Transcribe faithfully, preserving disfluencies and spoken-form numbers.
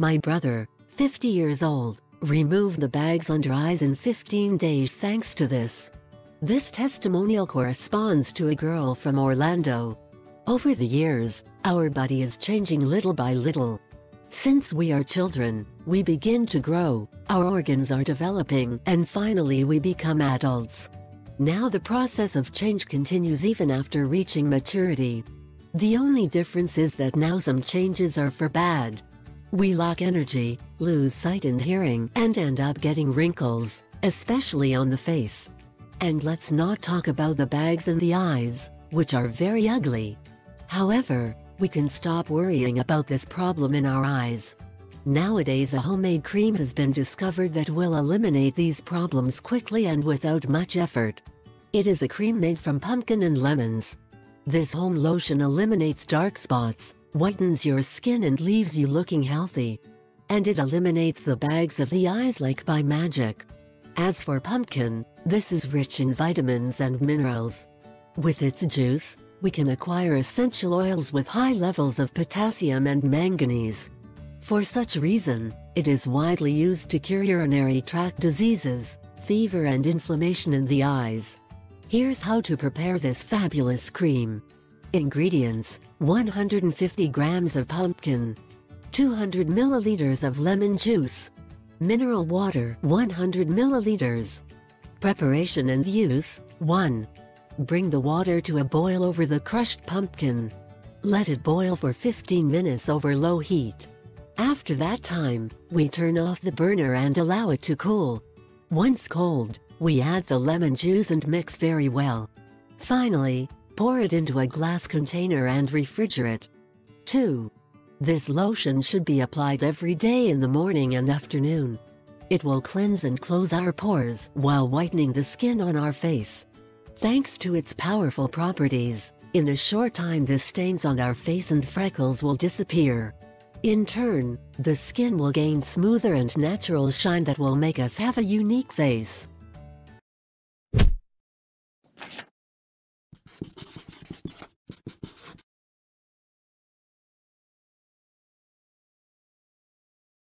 My brother, fifty years old, removed the bags under eyes in fifteen days thanks to this. This testimonial corresponds to a girl from Orlando. Over the years, our body is changing little by little. Since we are children, we begin to grow, our organs are developing, and finally we become adults. Now the process of change continues even after reaching maturity. The only difference is that now some changes are for bad. We lack energy, lose sight and hearing, and end up getting wrinkles, especially on the face. And let's not talk about the bags in the eyes, which are very ugly. However, we can stop worrying about this problem in our eyes. Nowadays a homemade cream has been discovered that will eliminate these problems quickly and without much effort. It is a cream made from pumpkin and lemons. This home lotion eliminates dark spots, whitens your skin and leaves you looking healthy. And it eliminates the bags of the eyes like by magic. As for pumpkin, this is rich in vitamins and minerals. With its juice, we can acquire essential oils with high levels of potassium and manganese. For such reason, it is widely used to cure urinary tract diseases, fever and inflammation in the eyes. Here's how to prepare this fabulous cream. Ingredients: one hundred fifty grams of pumpkin, two hundred milliliters of lemon juice, mineral water one hundred milliliters. Preparation and use: one. Bring the water to a boil over the crushed pumpkin. Let it boil for fifteen minutes over low heat. After that time, we turn off the burner and allow it to cool. Once cold, we add the lemon juice and mix very well. Finally, pour it into a glass container and refrigerate. two. This lotion should be applied every day in the morning and afternoon. It will cleanse and close our pores while whitening the skin on our face. Thanks to its powerful properties, in a short time the stains on our face and freckles will disappear. In turn, the skin will gain smoother and natural shine that will make us have a unique face.